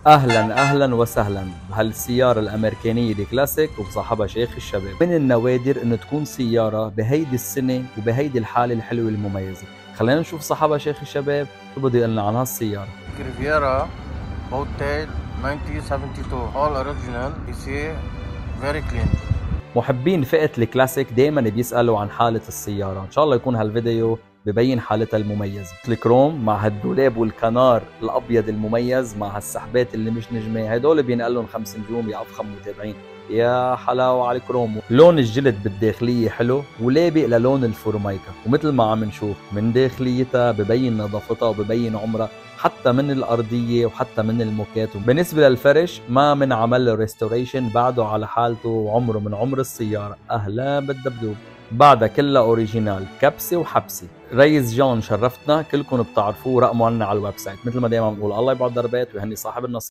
اهلا اهلا وسهلا بهالسيارة الامريكانية دي كلاسيك وبصاحبها شيخ الشباب. من النوادر انه تكون سيارة بهيدي السنة وبهيدي الحالة الحلوة المميزة. خلينا نشوف صاحبها شيخ الشباب شو بده يقلنا عن هالسيارة. Riviera Bowtail 1972 all original PC very clean. محبين فئة الكلاسيك دايما بيسألوا عن حالة السيارة، ان شاء الله يكون هالفيديو ببين حالتها المميزة. الكروم مع هالدولاب والكنار الابيض المميز مع هالسحبات اللي مش نجمة، هدول بينقلهم 5 نجوم يا افخم متابعين. يا حلاوة على الكروم. لون الجلد بالداخلية حلو ولابق للون الفورمايكا، ومثل ما عم نشوف من داخليتها ببين نظافتها وببين عمرها، حتى من الأرضية وحتى من الموكات. بالنسبة للفرش ما من عمل ريستوريشن، بعده على حالته وعمره من عمر السيارة. أهلا بالدبدوب. بعدها كلها اوريجينال، كبسه وحبسه. ريس جون شرفتنا، كلكم بتعرفوه، رقموا عنا على الويب سايت. مثل ما دايما بنقول الله يبعد دربات ويهني صاحب النصيب.